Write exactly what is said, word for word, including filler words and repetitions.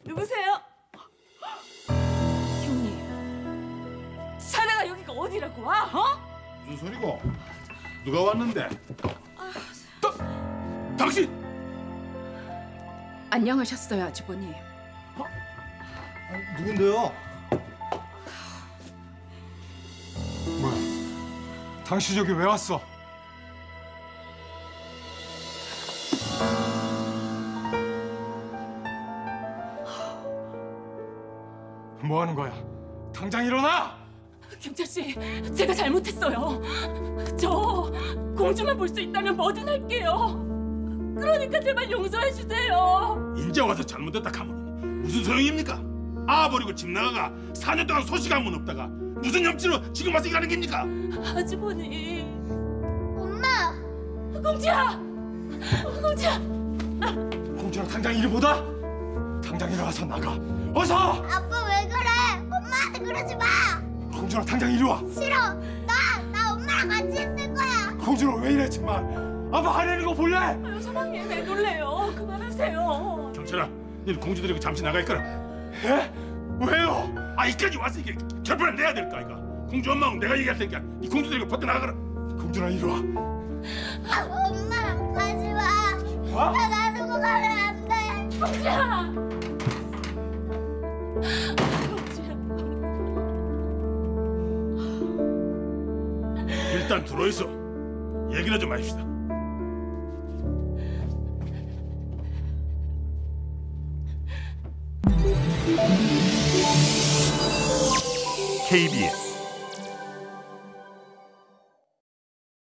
누구세요? 형님, 자네가 여기가 어디라고 와? 어? 무슨 소리고? 누가 왔는데? 다, 당신! 안녕하셨어요, 아주버님. 어? 누군데요? 뭐야? 당신 여기 왜 왔어? 뭐 하는 거야? 당장 일어나! 경찰 씨, 제가 잘못했어요. 저 공주만 볼 수 있다면 뭐든 할게요. 그러니까 제발 용서해 주세요. 인제 와서 잘못했다 하면 무슨 소용입니까? 아 버리고 집 나가가 사 년 동안 소식 한 번 없다가 무슨 염치로 지금 와서 일하는 겁니까? 아주버님. 엄마! 공주야! 공주야! 공주랑 당장 이리 보다! 당장 일어나서 나가! 어서! 아빠 왜 그래? 엄마한테 그러지 마! 공주랑 당장 이리 와! 싫어! 나! 나 엄마랑 같이 있을 거야! 공주랑 왜 이래 정말! 아빠 화내는 거 볼래? 아유, 사랑해, 왜 놀래요? 그만하세요. 경찰아, 니 공주 데리고 잠시 나가 있거라. 에? 왜요? 아 이까지 와서 이게 결판을 내야 될 거 아이가. 공주 엄마하고 내가 얘기할 테니까 이 공주 데리고 벗겨 나가거라. 공주랑 이리 와! 아, 엄마랑 가지 마! 어? 나 놔두고 가면 안 돼! 공주야! 공주야. 일단 들어있어. 얘기나 좀 합시다. 케이비에스